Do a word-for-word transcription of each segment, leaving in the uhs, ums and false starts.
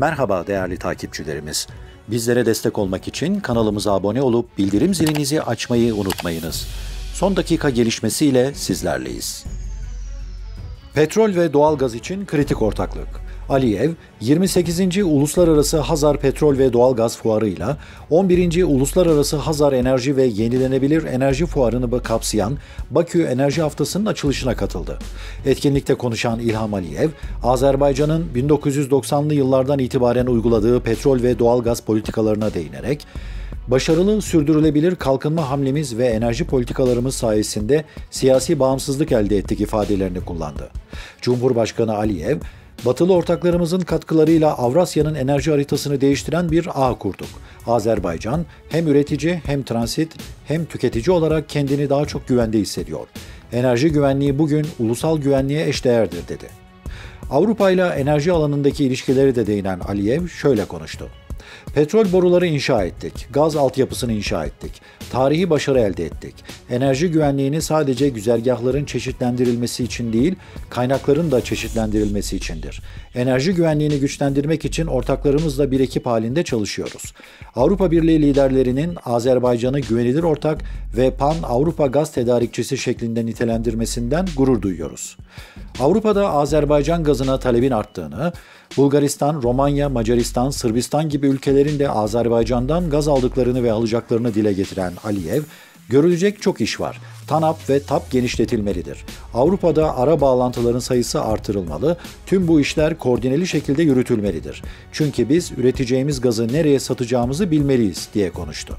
Merhaba değerli takipçilerimiz. Bizlere destek olmak için kanalımıza abone olup bildirim zilinizi açmayı unutmayınız. Son dakika gelişmesiyle sizlerleyiz. Petrol ve doğalgaz için kritik ortaklık. Aliyev, yirmi sekizinci Uluslararası Hazar Petrol ve Doğalgaz Fuarı'yla on birinci Uluslararası Hazar Enerji ve Yenilenebilir Enerji Fuarı'nı kapsayan Bakü Enerji Haftası'nın açılışına katıldı. Etkinlikte konuşan İlham Aliyev, Azerbaycan'ın bin dokuz yüz doksanlı yıllardan itibaren uyguladığı petrol ve doğalgaz politikalarına değinerek, başarılı sürdürülebilir kalkınma hamlemiz ve enerji politikalarımız sayesinde siyasi bağımsızlık elde ettik ifadelerini kullandı. Cumhurbaşkanı Aliyev, Batılı ortaklarımızın katkılarıyla Avrasya'nın enerji haritasını değiştiren bir ağ kurduk. Azerbaycan hem üretici hem transit hem tüketici olarak kendini daha çok güvende hissediyor. Enerji güvenliği bugün ulusal güvenliğe eşdeğerdir dedi. Avrupa ile enerji alanındaki ilişkileri de değinen Aliyev şöyle konuştu. Petrol boruları inşa ettik, gaz altyapısını inşa ettik, tarihi başarı elde ettik. Enerji güvenliğini sadece güzergahların çeşitlendirilmesi için değil, kaynakların da çeşitlendirilmesi içindir. Enerji güvenliğini güçlendirmek için ortaklarımızla bir ekip halinde çalışıyoruz. Avrupa Birliği liderlerinin Azerbaycan'ı güvenilir ortak ve Pan-Avrupa gaz tedarikçisi şeklinde nitelendirmesinden gurur duyuyoruz. Avrupa'da Azerbaycan gazına talebin arttığını, Bulgaristan, Romanya, Macaristan, Sırbistan gibi ülkelerin de Azerbaycan'dan gaz aldıklarını ve alacaklarını dile getiren Aliyev, görülecek çok iş var. TANAP ve TAP genişletilmelidir. Avrupa'da ara bağlantıların sayısı artırılmalı, tüm bu işler koordineli şekilde yürütülmelidir. Çünkü biz üreteceğimiz gazı nereye satacağımızı bilmeliyiz diye konuştu.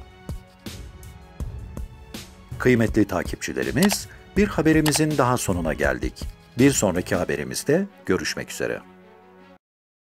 Kıymetli takipçilerimiz, bir haberimizin daha sonuna geldik. Bir sonraki haberimizde görüşmek üzere.